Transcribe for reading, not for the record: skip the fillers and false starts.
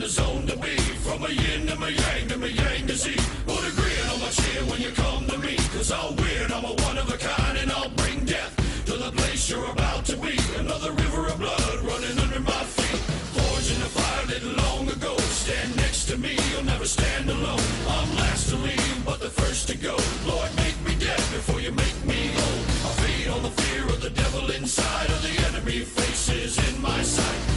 the zone to be. From a yin to my yang to my yang to Z. Put a grin on my chin when you come to me. Cause I'm weird, I'm a one of a kind, and I'll bring death to the place you're about to be. Another river of blood running under my feet. Forged in the fire lit long ago. Stand next to me, you'll never stand alone. I'm last to leave, but the first to go. Lord, make me dead before you make me old. I feed on the fear of the devil inside of the enemy faces in my sight.